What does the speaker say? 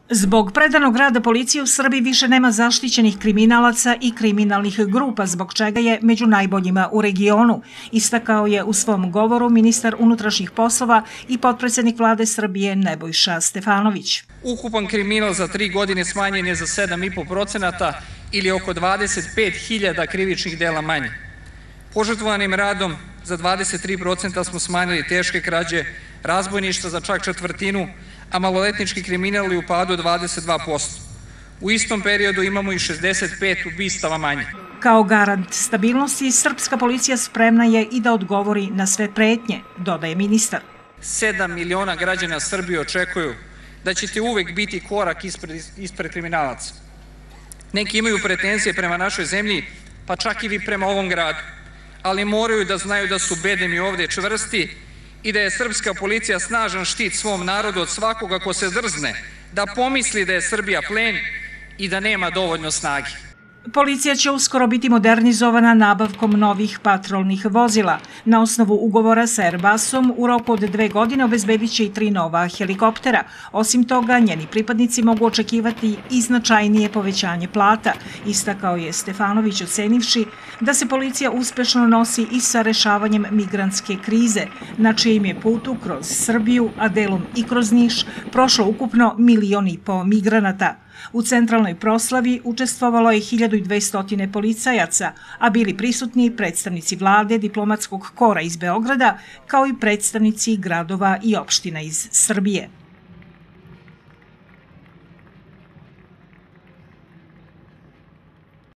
Zbog predanog rada policije u Srbiji više nema zaštićenih kriminalaca i kriminalnih grupa, zbog čega je među najboljima u regionu, istakao je u svom govoru ministar unutrašnjih poslova i potpredsednik vlade Srbije Nebojša Stefanović. Ukupan kriminal za 3 godine smanjen je za 7,5% ili oko 25.000 krivičnih dela manje. Požrtvovanim radom za 23% smo smanjili teške krađe, razbojništva za čak četvrtinu, a maloletnički kriminal je u padu 22%. U istom periodu imamo i 65 ubistava manje. Kao garant stabilnosti, srpska policija spremna je i da odgovori na sve pretnje, dodaje ministar. 7 miliona građana Srbije očekuju da ćete uvek biti korak ispred kriminalaca. Neki imaju pretenzije prema našoj zemlji, pa čak i vi prema ovom gradu, ali moraju da znaju da su bedemi ovde čvrsti i da je srpska policija snažan štit svom narodu od svakoga ko se drzne da pomisli da je Srbija plen i da nema dovoljno snage. Policija će uskoro biti modernizovana nabavkom novih patrolnih vozila. Na osnovu ugovora sa Airbusom u roku od 2 godine obezbedit će i 3 nova helikoptera. Osim toga, njeni pripadnici mogu očekivati i značajnije povećanje plata, istakao je Stefanović, ocenivši da se policija uspešno nosi i sa rešavanjem migrantske krize, na čijem je putu kroz Srbiju, a delom i kroz Niš, prošlo ukupno 1,5 miliona migranata. U centralnoj proslavi učestvovalo je 1200 policajaca, a bili prisutni predstavnici vlade, diplomatskog kora iz Beograda, kao i predstavnici gradova i opština iz Srbije.